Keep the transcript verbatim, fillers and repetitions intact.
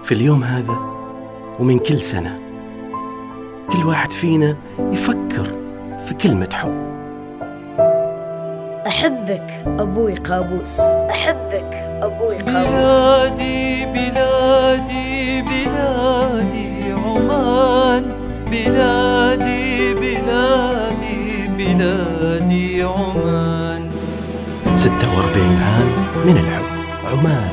في اليوم هذا ومن كل سنة كل واحد فينا يفكر في كلمة حب. أحبك أبوي قابوس، أحبك أبوي قابوس. بلادي بلادي بلادي عمان، بلادي بلادي بلادي عمان. ستة وأربعين عام من الحب. عمان.